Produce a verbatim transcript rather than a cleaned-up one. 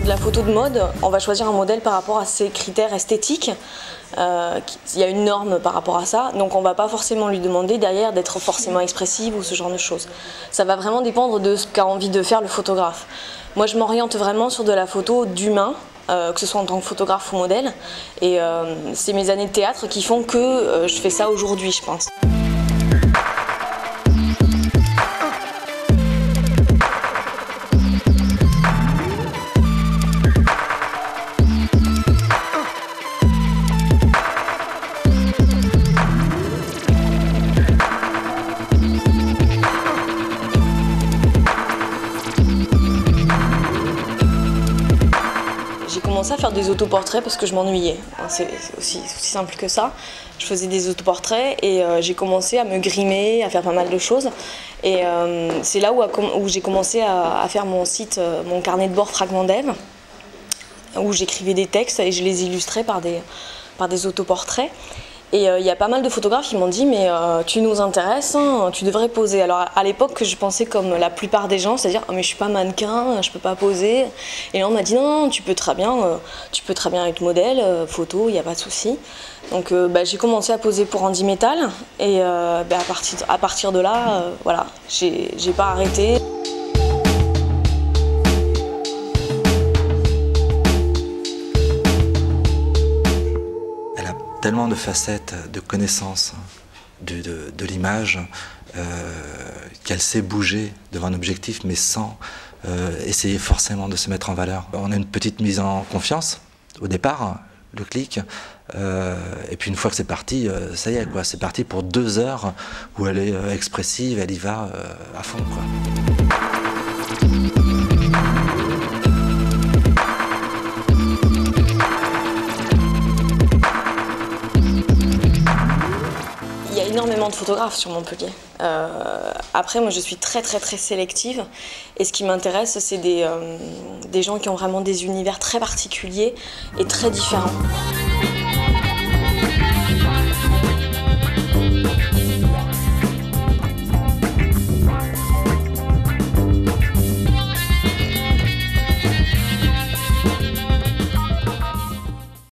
de la photo de mode, on va choisir un modèle par rapport à ses critères esthétiques. Euh, il y a une norme par rapport à ça, donc on ne va pas forcément lui demander derrière d'être forcément expressive ou ce genre de choses. Ça va vraiment dépendre de ce qu'a envie de faire le photographe. Moi je m'oriente vraiment sur de la photo d'humain, euh, que ce soit en tant que photographe ou modèle, et euh, c'est mes années de théâtre qui font que euh, je fais ça aujourd'hui, je pense. J'ai commencé à faire des autoportraits parce que je m'ennuyais. C'est aussi, aussi simple que ça. Je faisais des autoportraits et euh, j'ai commencé à me grimer, à faire pas mal de choses. Et euh, c'est là où, où j'ai commencé à, à faire mon site, euh, mon carnet de bord Fragment Dev, où j'écrivais des textes et je les illustrais par des, par des autoportraits. Et il euh, y a pas mal de photographes qui m'ont dit mais euh, tu nous intéresses, hein, tu devrais poser. Alors à l'époque je pensais comme la plupart des gens, c'est-à-dire oh, mais je suis pas mannequin, je peux pas poser. Et là on m'a dit non, non tu peux très bien, euh, tu peux très bien être modèle, euh, photo, il n'y a pas de souci. Donc euh, bah, j'ai commencé à poser pour Andy Metal et euh, bah, à, partir, à partir de là, euh, voilà, j'ai pas arrêté. Tellement de facettes, de connaissances de, de, de l'image, euh, qu'elle sait bouger devant un objectif, mais sans euh, essayer forcément de se mettre en valeur. On a une petite mise en confiance au départ, le clic, euh, et puis une fois que c'est parti, euh, ça y est, quoi, c'est parti pour deux heures où elle est euh, expressive, elle y va euh, à fond, quoi. Il y a énormément de photographes sur Montpellier. Euh, après, moi, je suis très, très, très sélective. Et ce qui m'intéresse, c'est des, euh, des gens qui ont vraiment des univers très particuliers et très différents.